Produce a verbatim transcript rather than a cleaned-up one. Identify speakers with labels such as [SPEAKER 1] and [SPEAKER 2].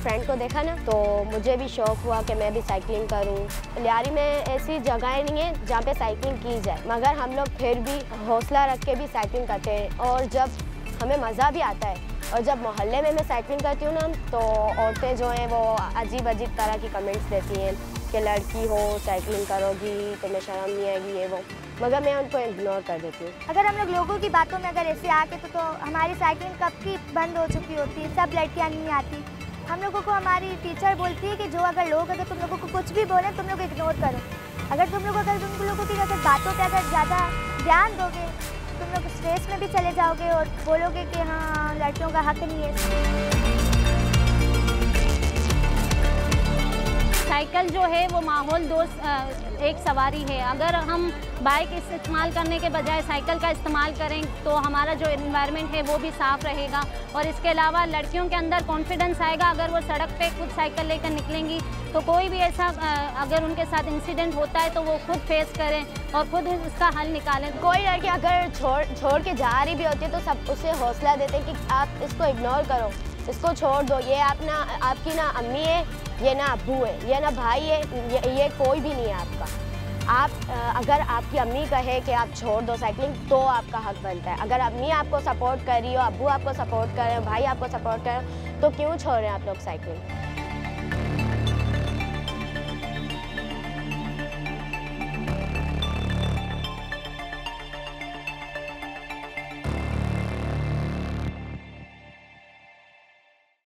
[SPEAKER 1] Friend کو دیکھا نا تو مجھے بھی شوق ہوا کہ میں بھی سائیکلنگ کروں. لیاری میں ایسی جگہیں نہیں ہیں جہاں پہ سائیکلنگ کی جائے, مگر ہم لوگ پھر بھی حوصلہ رکھ کے بھی سائیکلنگ کرتے ہیں, اور جب ہمیں مزہ بھی آتا ہے. اور جب محلے میں میں سائیکلنگ کرتی ہوں نا تو عورتیں جو ہیں وہ عجیب عجیب طرح کی کمنٹس دیتی ہیں کہ لڑکی ہو سائیکلنگ کرو گی تمہیں شرم نہیں آئے گی یہ وہ, مگر میں ان کو اگنور کر دیتی ہوں.
[SPEAKER 2] اگر ہم لوگ لوگوں کی باتوں میں اگر ایسے آ کے تو, تو ہماری سائیکلنگ کب کی بند ہو چکی ہوتی ہے. سب لڑکیاں نہیں آتی. ہم لوگوں کو ہماری ٹیچر بولتی ہے کہ جو اگر لوگ اگر تم لوگوں کو کچھ بھی بولیں تم لوگ اگنور کرو. اگر تم لوگ اگر تم لوگوں کی اگر باتوں پہ اگر زیادہ دھیان دو گے تم لوگ اسٹریس میں بھی چلے جاؤ گے اور بولو گے کہ ہاں لڑکیوں کا حق نہیں ہے.
[SPEAKER 3] سائیکل جو ہے وہ ماحول دوست ایک سواری ہے. اگر ہم بائک استعمال کرنے کے بجائے سائیکل کا استعمال کریں تو ہمارا جو انوائرمنٹ ہے وہ بھی صاف رہے گا, اور اس کے علاوہ لڑکیوں کے اندر کانفیڈنس آئے گا. اگر وہ سڑک پہ خود سائیکل لے کر نکلیں گی تو کوئی بھی ایسا اگر ان کے ساتھ انسیڈنٹ ہوتا ہے تو وہ خود فیس کریں اور خود اس کا حل نکالیں.
[SPEAKER 1] کوئی لڑکی اگر چھوڑ چھوڑ کے جا رہی بھی ہوتی ہے تو سب اسے حوصلہ دیتے ہیں کہ آپ اس کو اگنور کرو, اس کو چھوڑ دو, یہ آپ نا آپ کی نا امی ہے, یہ نہ ابو ہے, یہ نہ بھائی ہے, یہ کوئی بھی نہیں ہے آپ کا. آپ اگر آپ کی امی کہے کہ آپ چھوڑ دو سائیکلنگ تو آپ کا حق بنتا ہے. اگر امی آپ کو سپورٹ کر رہی ہو, ابو آپ کو سپورٹ کر رہے ہو, بھائی آپ کو سپورٹ کر رہے ہو تو کیوں چھوڑ رہے ہیں آپ لوگ سائیکلنگ.